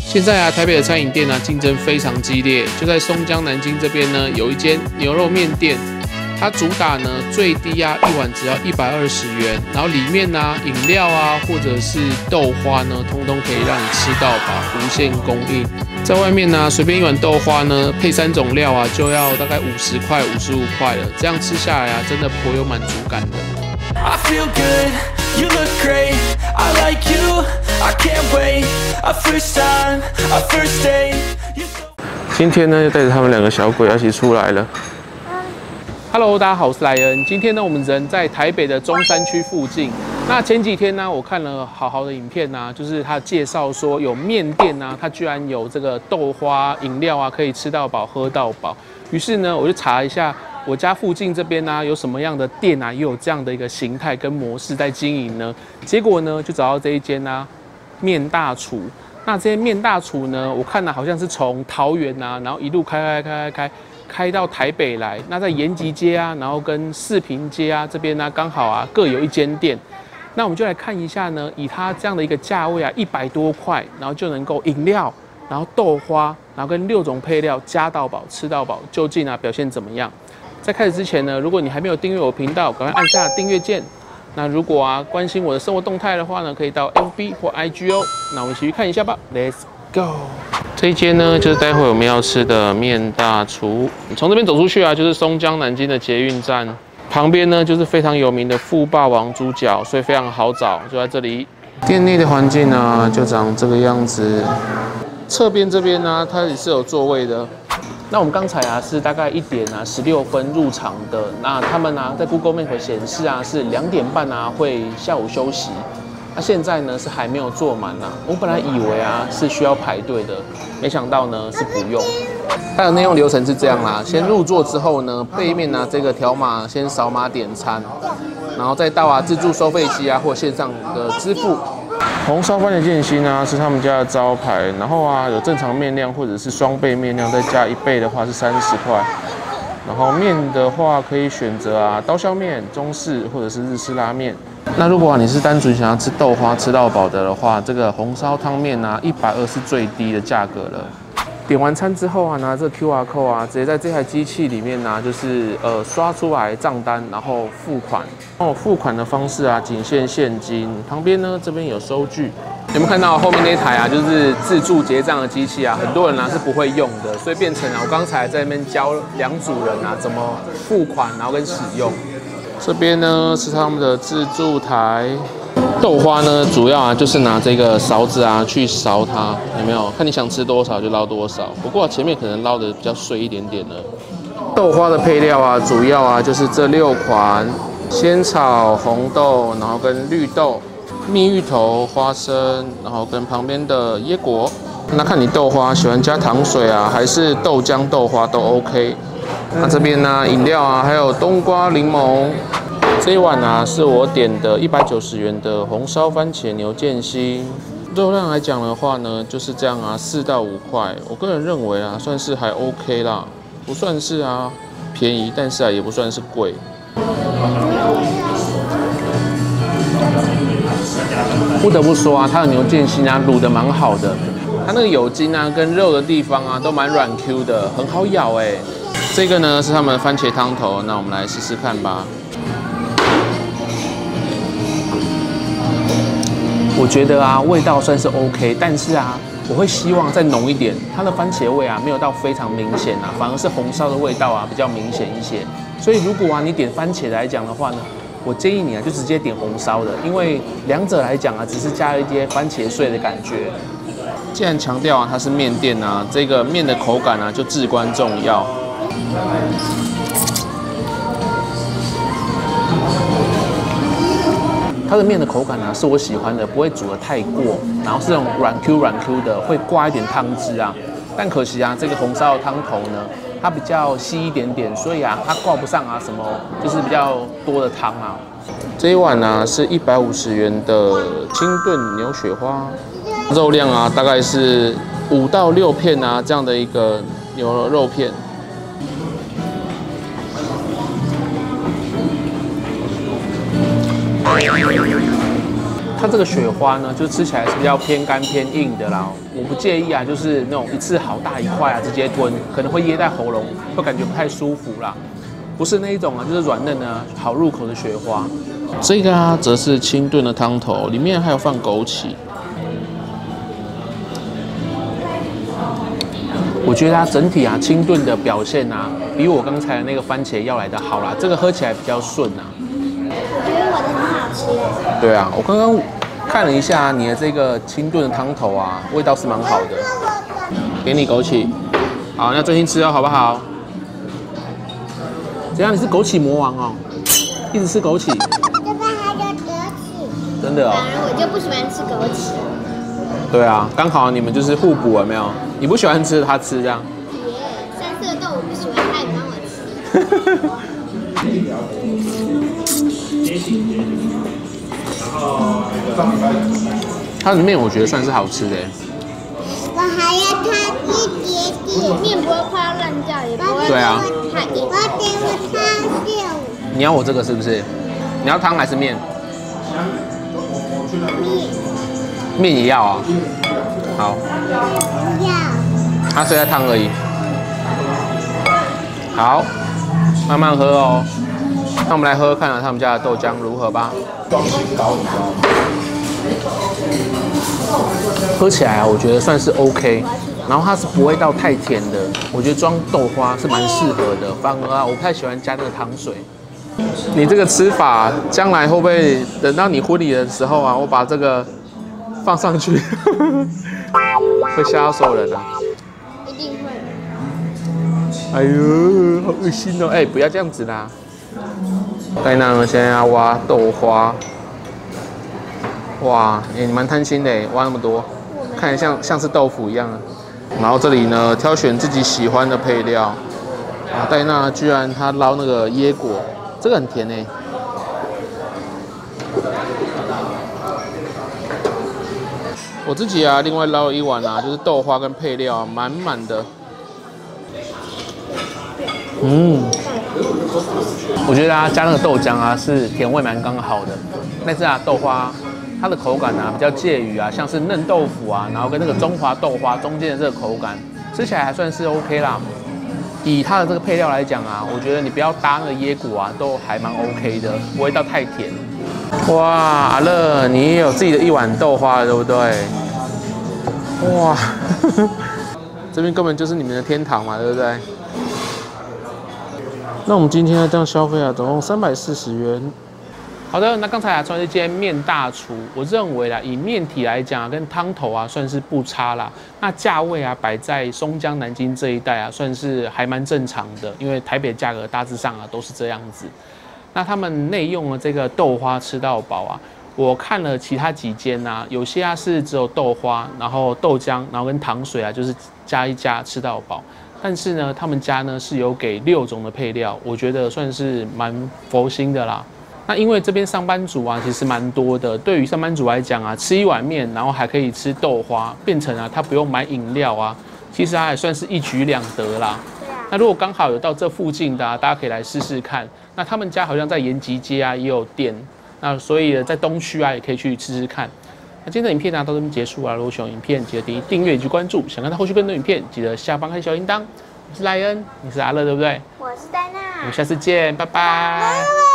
现在啊，台北的餐饮店啊，竞争非常激烈。就在松江南京这边呢，有一间牛肉面店，它主打呢最低啊一碗只要120元，然后里面呢饮料啊或者是豆花呢，通通可以让你吃到饱，无限供应。在外面呢，随便一碗豆花呢配3种料啊，就要大概50块、55块了。这样吃下来啊，真的颇有满足感的。I feel good, you look great, I like you, I can't wait, a first time, a first date. 今天呢，就带着他们2个小鬼一起出来了。Hello， 大家好，我是莱恩。今天呢，我们人在台北的中山区附近。那前几天呢，我看了好的影片啊，就是他介绍说有面店啊，它居然有这个豆花饮料啊，可以吃到饱、喝到饱。于是呢，我就查一下。我家附近这边呢，有什么样的店啊，也有这样的一个形态跟模式在经营呢？结果呢，就找到这一间啊，面大厨。那这些面大厨呢，我看呢好像是从桃园啊，然后一路开到台北来。那在延吉街啊，然后跟四平街啊这边呢，刚好啊各有一间店。那我们就来看一下呢，以它这样的一个价位啊，100多块，然后就能够饮料，然后豆花，然后跟6种配料加到饱，吃到饱，究竟啊表现怎么样？在开始之前呢，如果你还没有订阅我频道，赶快按下订阅键。那如果啊关心我的生活动态的话呢，可以到 FB 或 IG 哦。那我们一起去看一下吧 ，Let's go。这一间呢，就是待会我们要吃的面大厨。从这边走出去啊，就是松江南京的捷运站，旁边呢就是非常有名的富霸王猪脚，所以非常好找，就在这里。店内的环境呢，就长这个样子。侧边这边呢，它也是有座位的。那我们刚才啊是大概1点啊16分入场的，那他们啊在 Google Map 显示啊是2点半啊会下午休息，那现在呢是还没有坐满啊。我本来以为啊是需要排队的，没想到呢是不用。它的内用流程是这样啦，先入座之后呢，背面呢这个条码先扫码点餐，然后再到啊自助收费机啊或线上的支付。红烧番茄剑心啊是他们家的招牌，然后啊有正常面量或者是双倍面量，再加1倍的话是30块。然后面的话可以选择啊刀削面、中式或者是日式拉面。那如果你是单纯想要吃豆花吃到饱的话，这个红烧汤面啊120是最低的价格了。点完餐之后啊，拿这个 QR code 啊，直接在这台机器里面呢，就是刷出来账单，然后付款。付款的方式啊，仅限现金。旁边呢，这边有收据。有没有看到后面那台啊，就是自助结账的机器啊？很多人啊是不会用的，所以变成啊，我刚才在那边教2组人啊怎么付款，然后跟使用。这边呢是他们的自助台。豆花呢，主要啊就是拿这个勺子啊去勺它，有没有？看你想吃多少就捞多少。不过前面可能捞的比较碎一点点了。豆花的配料啊，主要啊就是这6款：仙草、红豆，然后跟绿豆、蜜芋头、花生，然后跟旁边的椰果。那看你豆花喜欢加糖水啊，还是豆浆豆花都 OK。那这边呢，饮料啊，还有冬瓜柠檬。这一碗啊是我点的190元的红烧番茄牛腱心，肉量来讲的话呢，就是这样啊，4到5块。我个人认为啊，算是还 OK 啦，不算是啊便宜，但是啊也不算是贵。不得不说啊，它的牛腱心啊卤得蛮好的，它那个有筋啊跟肉的地方啊都蛮软 Q 的，很好咬哎。这个呢是他们的番茄汤头，那我们来试试看吧。我觉得啊，味道算是 OK， 但是啊，我会希望再浓一点。它的番茄味啊，没有到非常明显啊，反而是红烧的味道啊比较明显一些。所以如果啊你点番茄来讲的话呢，我建议你啊就直接点红烧的，因为2者来讲啊，只是加了一些番茄碎的感觉。既然强调啊它是面店啊，这个面的口感啊就至关重要。它的面的口感啊是我喜欢的，不会煮得太过，然后是那种软 Q 的，会挂一点汤汁啊。但可惜啊，这个红烧的汤头呢，它比较稀一点点，所以啊它挂不上啊什么，就是比较多的汤啊。这一碗呢是150元的清炖牛雪花，肉量啊大概是5到6片啊这样的一个牛肉片。它这个雪花呢，就吃起来是比较偏干偏硬的啦。 我不介意啊，就是那种一次好大一块啊，直接吞，可能会噎在喉咙，会感觉不太舒服啦。不是那一种啊，就是软嫩的好入口的雪花。这个啊，则是清炖的汤头，里面还有放枸杞。我觉得它整体啊，清炖的表现啊，比我刚才的那个番茄要来的好啦。这个喝起来比较顺啊。 我觉得我的很好吃。 对啊，我刚刚看了一下你的这个清炖的汤头啊，味道是蛮好的。给你枸杞，好，那专心吃哦，好不好？怎样？你是枸杞魔王哦，一直吃枸杞。 这边还有枸杞。 真的哦。 反而我就不喜欢吃枸杞。 对啊，刚好你们就是互补，有没有？你不喜欢吃，他吃这样。 耶，三色豆我不喜欢，他也帮我吃。 它的面我觉得算是好吃的。 我还要它一点点，面不会快要烂掉，也不会对啊。 太硬。我点我汤掉。 你要我这个是不是？你要汤还是面？面也要啊。好。 要。 它只在汤而已。好，慢慢喝哦。那我们来喝喝看他们家的豆浆如何吧。喝起来啊，我觉得算是 OK。然后它是不会到太甜的，我觉得装豆花是蛮适合的。反而啊，我不太喜欢加那个糖水。你这个吃法，将来会不会等到你婚礼的时候啊，我把这个放上去，会吓到所有人啊？ 一定会。 哎呦，好恶心哦！哎，不要这样子啦。戴娜呢，现在要挖豆花。哇，你蛮贪心的，挖那么多，看起来像是豆腐一样啊。然后这里呢，挑选自己喜欢的配料。啊，戴娜居然她捞那个椰果，这个很甜哎。我自己啊，另外捞了一碗啊，就是豆花跟配料，满满的。我觉得啊，加那个豆浆啊，是甜味蛮刚好的。但是啊，豆花它的口感啊，比较介于啊，像是嫩豆腐啊，然后跟那个中华豆花中间的这个口感，吃起来还算是 OK 啦。以它的这个配料来讲啊，我觉得你不要搭那个椰果啊，都还蛮 OK 的，不会到太甜。哇，阿乐，你也有自己的一碗豆花了，对不对？哇，这边根本就是你们的天堂嘛，对不对？那我们今天呢这样消费啊，总共340元。好的，那刚才啊，算是间面大厨，我认为啦，以面体来讲啊，跟汤头啊，算是不差啦。那价位啊，摆在松江南京这一带啊，算是还蛮正常的，因为台北价格大致上啊都是这样子。那他们内用的这个豆花吃到饱啊，我看了其他几间啊，有些啊是只有豆花，然后豆浆，然后跟糖水啊，就是加一加吃到饱。但是呢，他们家呢是有给6种的配料，我觉得算是蛮佛心的啦。那因为这边上班族啊，其实蛮多的。对于上班族来讲啊，吃一碗面，然后还可以吃豆花，变成啊他不用买饮料啊，其实它也算是一举两得啦。那如果刚好有到这附近的啊，大家可以来试试看。那他们家好像在延吉街啊也有店，那所以在东区啊也可以去吃吃看。那今天的影片呢到这边结束啊，如果喜欢影片，记得订阅及关注。想看到后续更多影片，记得下方开小铃铛。我是莱恩，你是阿乐对不对？ 我是戴娜。 我们下次见，拜拜。